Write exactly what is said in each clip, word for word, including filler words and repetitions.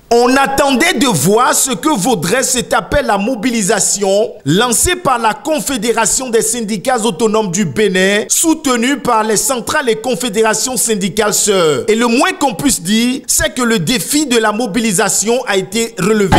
On attendait de voir ce que vaudrait cet appel à mobilisation lancé par la Confédération des syndicats autonomes du Bénin, soutenu par les centrales et confédérations syndicales sœurs. Et le moins qu'on puisse dire, c'est que le défi de la mobilisation a été relevé.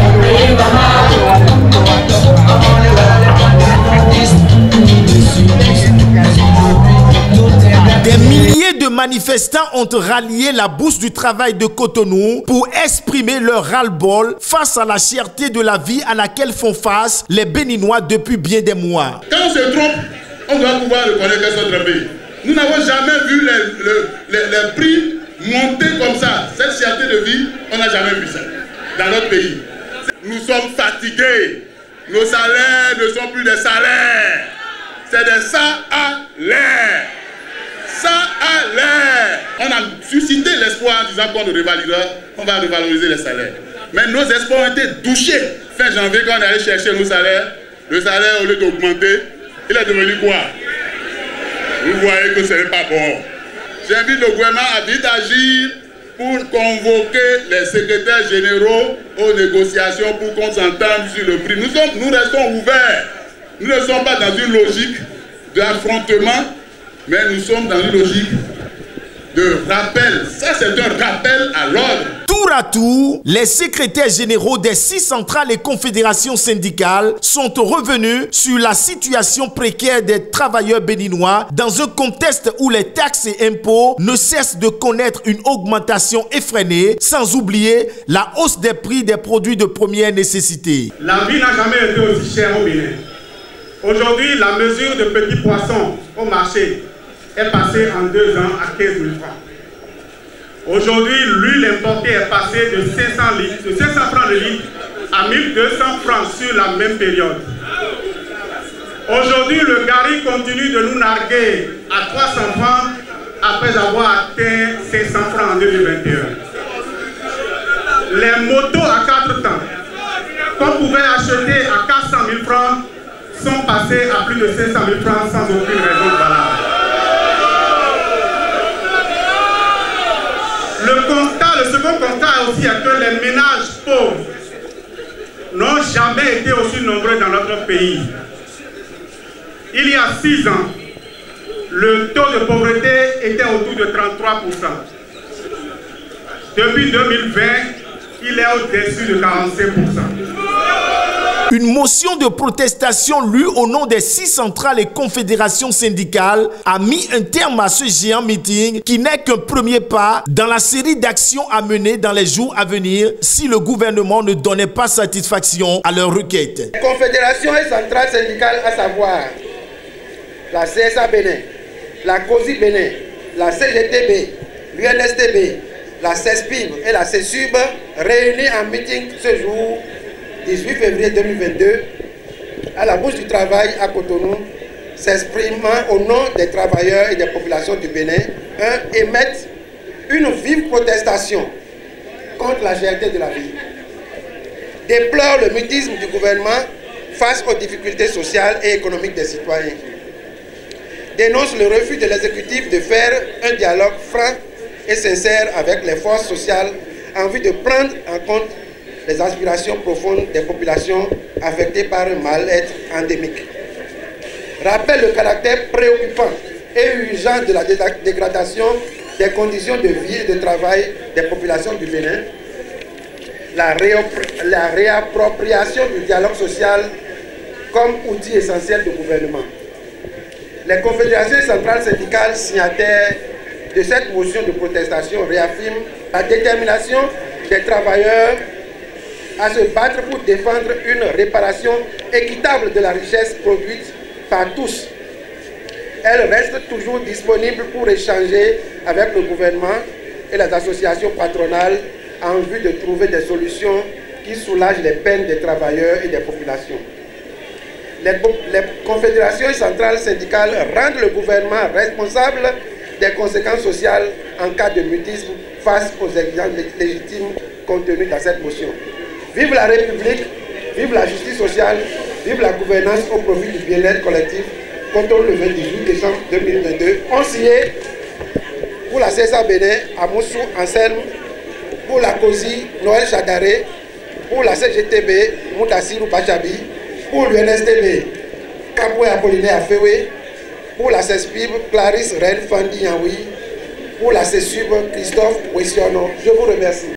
Des milliers de manifestants ont rallié la bourse du travail de Cotonou pour exprimer leur ras-le-bol face à la cherté de la vie à laquelle font face les Béninois depuis bien des mois. Quand on se trompe, on doit pouvoir reconnaître que c'est notre pays. Nous n'avons jamais vu les, les, les, les prix monter comme ça. Cette cherté de vie, on n'a jamais vu ça dans notre pays. Nous sommes fatigués. Nos salaires ne sont plus des salaires. C'est des salaires. Ça a l'air. On a suscité l'espoir en disant qu'on nous revalidera, on va revaloriser les salaires. Mais nos espoirs ont été touchés. Fin janvier, quand on est allé chercher nos salaires, le salaire, au lieu d'augmenter, il est devenu quoi? Vous voyez que ce n'est pas bon. J'invite le gouvernement à vite agir pour convoquer les secrétaires généraux aux négociations pour qu'on s'entende sur le prix. Nous, sommes, nous restons ouverts. Nous ne sommes pas dans une logique d'affrontement, mais nous sommes dans une logique de rappel. Ça, c'est un rappel à l'ordre. Tour à tour, les secrétaires généraux des six centrales et confédérations syndicales sont revenus sur la situation précaire des travailleurs béninois dans un contexte où les taxes et impôts ne cessent de connaître une augmentation effrénée, sans oublier la hausse des prix des produits de première nécessité. La vie n'a jamais été aussi chère au Bénin. Aujourd'hui, la mesure de petits poissons au marché est passée en deux ans à quinze mille francs. Aujourd'hui, l'huile importée est passée de cinq cents, litres, de cinq cents francs le litre à mille deux cents francs sur la même période. Aujourd'hui, le gari continue de nous narguer à trois cents francs après avoir atteint cinq cents francs en deux mille vingt et un. Les motos à quatre temps qu'on pouvait acheter à quatre cent mille francs sont passées à plus de cinq cent mille francs sans aucune raison valable. Le constat, le second constat aussi est que les ménages pauvres n'ont jamais été aussi nombreux dans notre pays. Il y a six ans, le taux de pauvreté était autour de trente-trois pour cent. Depuis deux mille vingt, il est au-dessus de quarante-cinq pour cent. Une motion de protestation lue au nom des six centrales et confédérations syndicales a mis un terme à ce géant meeting qui n'est qu'un premier pas dans la série d'actions à mener dans les jours à venir si le gouvernement ne donnait pas satisfaction à leurs requêtes. Les confédérations et centrales syndicales, à savoir la C S A Bénin, la COSI Bénin, la C G T B, l'U N S T B, la CESPIB et la CESUB, réunies en meeting ce jour, dix-huit février deux mille vingt-deux, à la Bourse du Travail à Cotonou, s'exprimant au nom des travailleurs et des populations du Bénin, un, émettent une vive protestation contre la cherté de la vie, déplorent le mutisme du gouvernement face aux difficultés sociales et économiques des citoyens, dénoncent le refus de l'exécutif de faire un dialogue franc et sincère avec les forces sociales en vue de prendre en compte les aspirations profondes des populations affectées par un mal-être endémique. Rappelle le caractère préoccupant et urgent de la dégradation des conditions de vie et de travail des populations du Bénin, la, la réappropriation du dialogue social comme outil essentiel du gouvernement. Les confédérations centrales syndicales signataires de cette motion de protestation réaffirment la détermination des travailleurs à se battre pour défendre une réparation équitable de la richesse produite par tous. Elle reste toujours disponible pour échanger avec le gouvernement et les associations patronales en vue de trouver des solutions qui soulagent les peines des travailleurs et des populations. Les, les confédérations centrales syndicales rendent le gouvernement responsable des conséquences sociales en cas de mutisme face aux exigences légitimes contenues dans cette motion. Vive la République, vive la justice sociale, vive la gouvernance au profit du bien-être collectif, Cotonou le vingt-huit décembre deux mille vingt-deux. On signé pour la C S A Bénin à Moussou, Anselme, Pour la COSI, Noël Chadaré. Pour la C G T B, Moutassirou Pachabi. Pour l'U N S T B, Kaboué Apollinaire Afewe. Pour la C E S P I B, Clarisse Ren Fandi Yaoui. Pour la C E S U B, Christophe Wessiono. Je vous remercie.